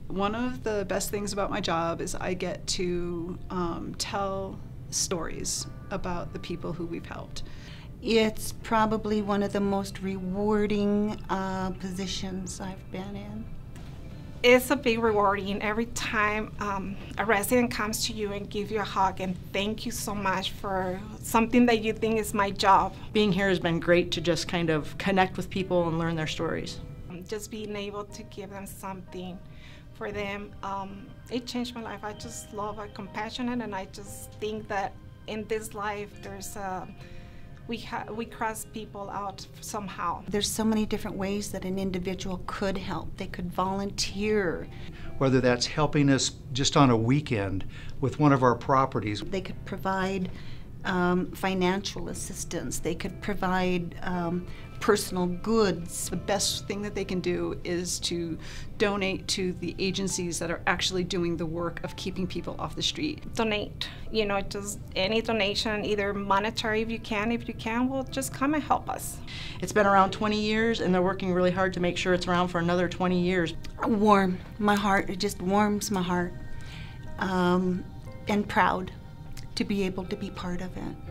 One of the best things about my job is I get to tell stories about the people who we've helped. It's probably one of the most rewarding positions I've been in. It's a big rewarding every time a resident comes to you and gives you a hug and thank you so much for something that you think is my job. Being here has been great to just kind of connect with people and learn their stories. Just being able to give them something for them, it changed my life. I just love it, compassionate, and I just think that in this life there's we cross people out somehow. There's so many different ways that an individual could help. They could volunteer. Whether that's helping us just on a weekend with one of our properties. They could provide financial assistance. They could provide personal goods. The best thing that they can do is to donate to the agencies that are actually doing the work of keeping people off the street. Donate, just any donation, either monetary if you can, well, just come and help us. It's been around 20 years and they're working really hard to make sure it's around for another 20 years. Warm my heart, it just warms my heart, and proud to be able to be part of it.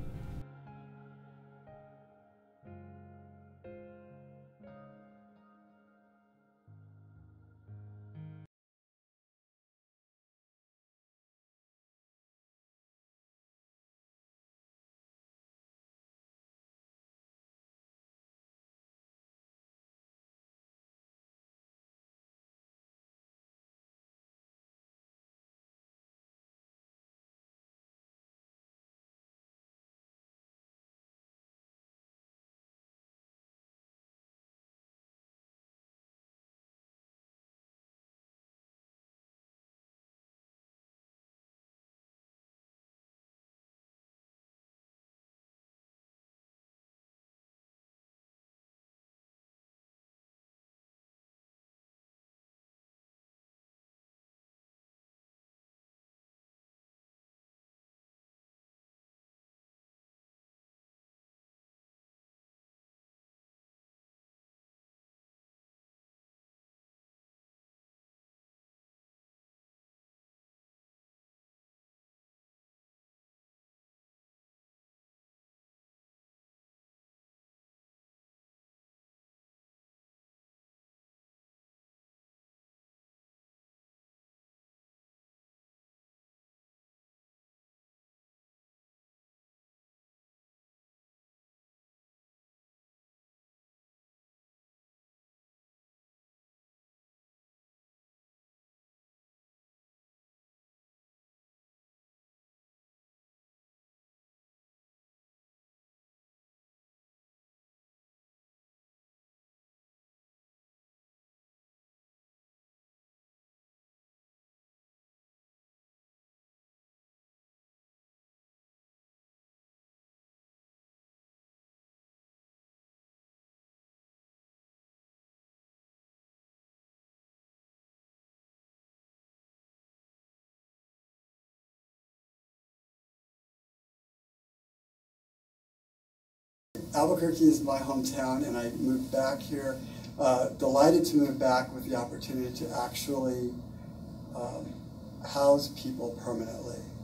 Albuquerque is my hometown, and I moved back here. Delighted to move back with the opportunity to actually house people permanently.